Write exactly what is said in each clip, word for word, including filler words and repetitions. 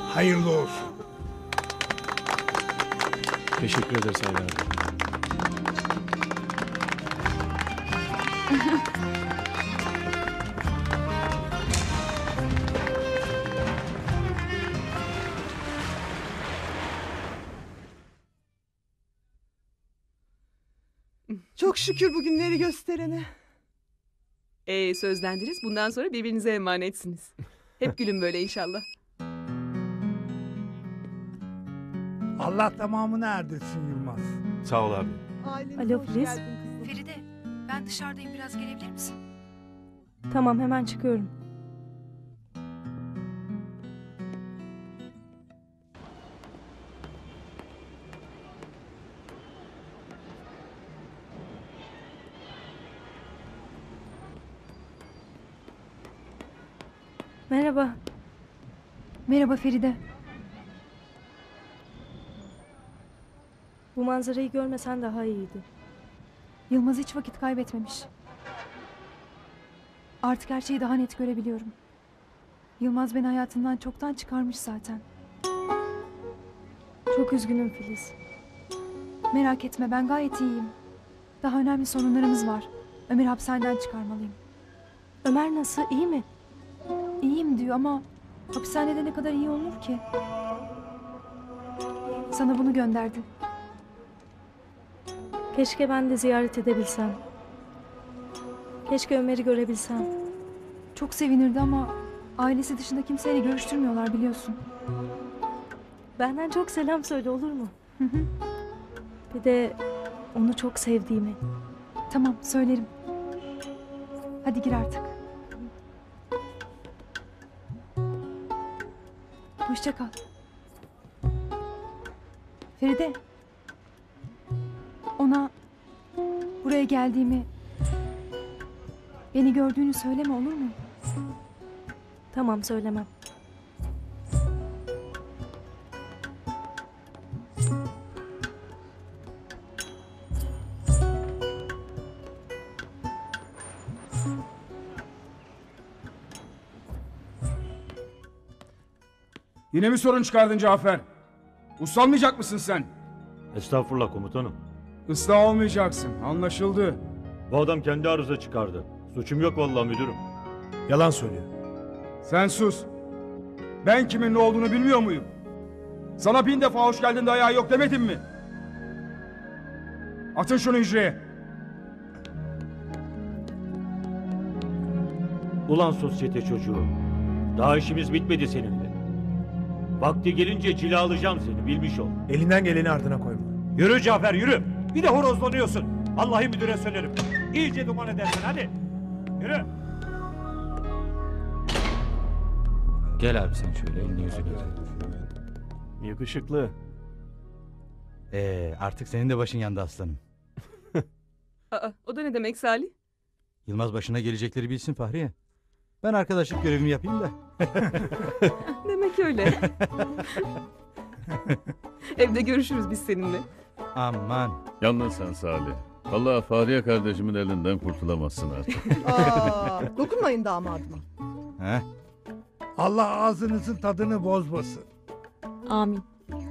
Hayırlı olsun. Teşekkür ederiz Haydar abi. Çok şükür bugünleri gösterene. Ee, sözlendiniz. Bundan sonra birbirinize emanetsiniz. Hep gülün böyle inşallah. Allah tamamını erdirsin Yılmaz. Sağ ol abi. Ailemize Alo, hoş Filiz. geldin kızım. Feride, ben dışarıdayım, biraz gelebilir misin? Tamam, hemen çıkıyorum. Merhaba. Merhaba Feride. Bu manzarayı görmesen daha iyiydi. Yılmaz hiç vakit kaybetmemiş. Artık her şeyi daha net görebiliyorum. Yılmaz beni hayatından çoktan çıkarmış zaten. Çok üzgünüm Filiz. Merak etme, ben gayet iyiyim. Daha önemli sorunlarımız var. Ömer'i hapishaneden çıkarmalıyım. Ömer nasıl, iyi mi? İyiyim diyor ama hapishanede ne kadar iyi olur ki? Sana bunu gönderdi. Keşke ben de ziyaret edebilsem. Keşke Ömer'i görebilsem. Çok sevinirdi ama ailesi dışında kimseyle görüştürmüyorlar, biliyorsun. Benden çok selam söyle, olur mu? Hı hı. Bir de onu çok sevdiğimi. Tamam, söylerim. Hadi gir artık. Hoşça kal. Feride. Ona buraya geldiğimi, beni gördüğünü söyleme, olur mu? Tamam, söylemem. Yine mi sorun çıkardın Cafer? Uslanmayacak mısın sen? Estağfurullah komutanım. Islah olmayacaksın. Anlaşıldı. Bu adam kendi arıza çıkardı. Suçum yok vallahi müdürüm. Yalan söylüyor. Sen sus. Ben kimin ne olduğunu bilmiyor muyum? Sana bin defa hoş geldin de ayağı yok demedim mi? Atın şunu hücreye. Ulan sosyete çocuğu. Daha işimiz bitmedi seninle. Vakti gelince cilalayacağım seni, bilmiş ol. Elinden geleni ardına koyma. Yürü Cafer yürü. Bir de horozlanıyorsun. Vallahi müdüre söylerim. İyice duman edersin hadi. Yürü. Gel abi sen şöyle elini yüzünü öp. Yakışıklı. Ee, artık senin de başın yandı aslanım. Aa, o da ne demek Salih? Yılmaz başına gelecekleri bilsin Fahriye. Ben arkadaşlık görevimi yapayım da. Demek öyle. Evde görüşürüz biz seninle. Aman. Yalnız sen Salih. Vallahi Fahriye kardeşimin elinden kurtulamazsın artık. Aa, dokunmayın damadıma. Heh. Allah ağzınızın tadını bozmasın. Amin.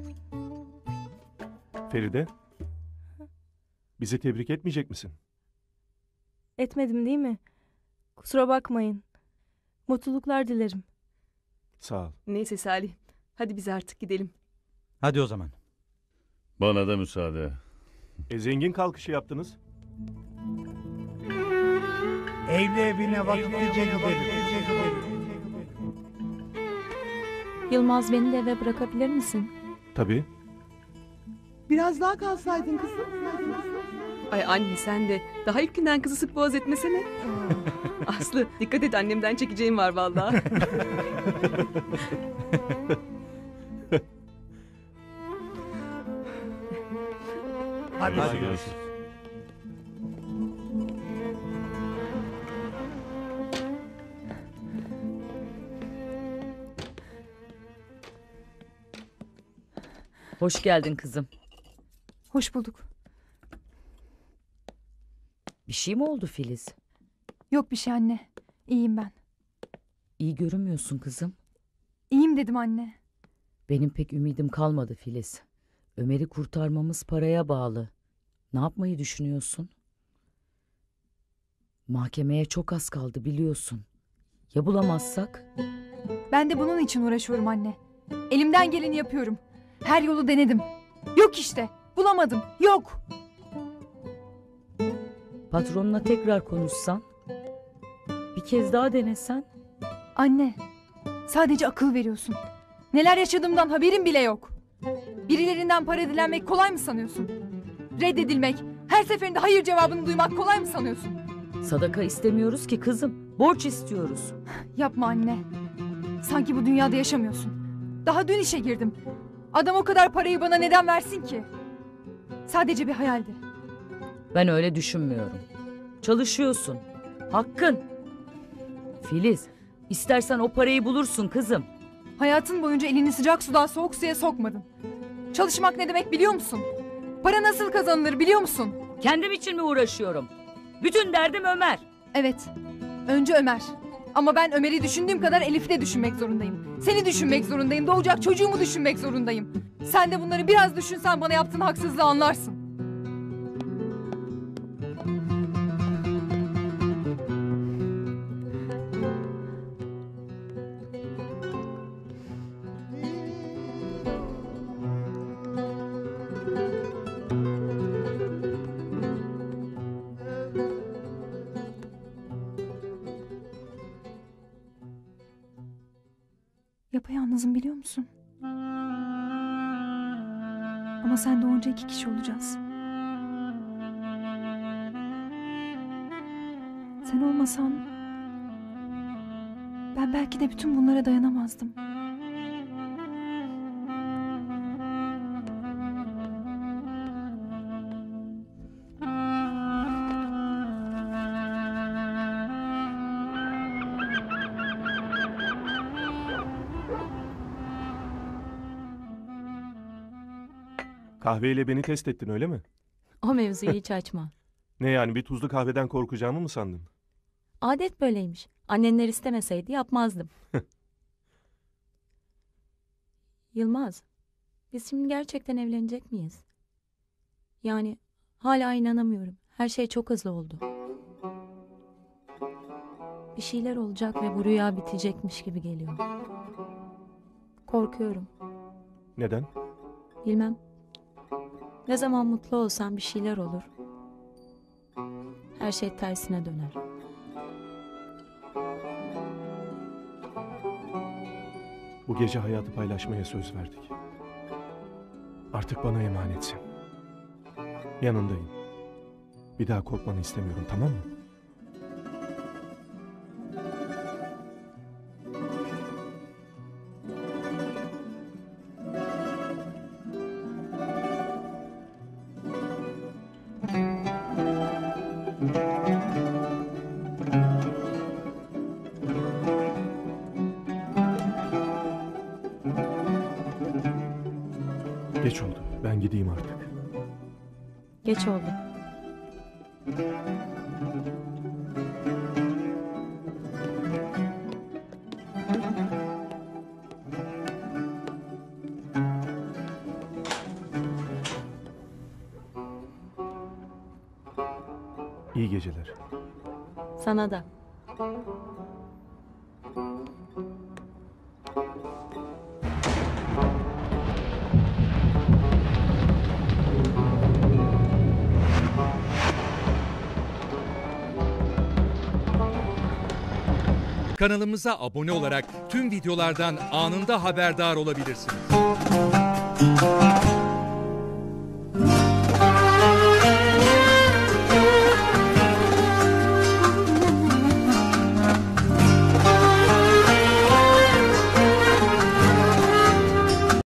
Feride. Bizi tebrik etmeyecek misin? Etmedim değil mi? Kusura bakmayın. Mutluluklar dilerim. Sağ ol. Neyse Salih. Hadi biz artık gidelim. Hadi o zaman. Bana da müsaade. E zengin kalkışı yaptınız. Evli evine vakitlice gidelim. Yılmaz, beni de eve bırakabilir misin? Tabii. Biraz daha kalsaydın kızım. Ay anne sen de. Daha ilk günden kızı sık boğaz etmesene. Aslı dikkat et, annemden çekeceğim var vallahi. Hadi. Hadi görüşürüz. Hoş geldin kızım. Hoş bulduk. Bir şey mi oldu Filiz? Yok bir şey anne. İyiyim ben. İyi görünmüyorsun kızım. İyiyim dedim anne. Benim pek ümidim kalmadı Filiz. Ömer'i kurtarmamız paraya bağlı. Ne yapmayı düşünüyorsun? Mahkemeye çok az kaldı biliyorsun. Ya bulamazsak? Ben de bunun için uğraşıyorum anne. Elimden geleni yapıyorum. Her yolu denedim. Yok işte. Bulamadım. Yok. Patronuna tekrar konuşsan? Bir kez daha denesen? Anne, sadece akıl veriyorsun. Neler yaşadığımdan haberim bile yok. Birilerinden para dilenmek kolay mı sanıyorsun? Reddedilmek, her seferinde hayır cevabını duymak kolay mı sanıyorsun? Sadaka istemiyoruz ki kızım. Borç istiyoruz. Yapma anne. Sanki bu dünyada yaşamıyorsun. Daha dün işe girdim. Adam o kadar parayı bana neden versin ki? Sadece bir hayaldi. Ben öyle düşünmüyorum. Çalışıyorsun. Hakkın. Filiz, istersen o parayı bulursun kızım. Hayatın boyunca elini sıcak sudan soğuk suya sokmadın. Çalışmak ne demek biliyor musun? Para nasıl kazanılır biliyor musun? Kendim için mi uğraşıyorum? Bütün derdim Ömer. Evet. Önce Ömer. Ama ben Ömer'i düşündüğüm kadar Elif'i de düşünmek zorundayım. Seni düşünmek zorundayım. Doğacak çocuğumu düşünmek zorundayım. Sen de bunları biraz düşünsen bana yaptığın haksızlığı anlarsın. Yapayalnızım biliyor musun? Ama sen doğunca iki kişi olacağız. Sen olmasan ben belki de bütün bunlara dayanamazdım. Kahveyle beni test ettin öyle mi? O mevzuyu hiç açma. Ne yani bir tuzlu kahveden korkacağımı mı sandın? Adet böyleymiş. Annenler istemeseydi yapmazdım. Yılmaz, biz şimdi gerçekten evlenecek miyiz? Yani hala inanamıyorum. Her şey çok hızlı oldu. Bir şeyler olacak ve bu rüya bitecekmiş gibi geliyor. Korkuyorum. Neden? Bilmem. Ne zaman mutlu olsam bir şeyler olur. Her şey tersine döner. Bu gece hayatı paylaşmaya söz verdik. Artık bana emanetsin. Yanındayım. Bir daha korkmanı istemiyorum, tamam mı? Geç oldu. Ben gideyim artık. Geç oldu. İyi geceler. Sana da. Kanalımıza abone olarak tüm videolardan anında haberdar olabilirsiniz.